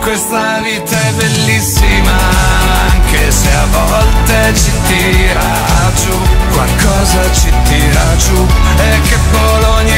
Questa vita è bellissima, anche se a volte ci tira giù, qualcosa ci tira giù, e che Bologna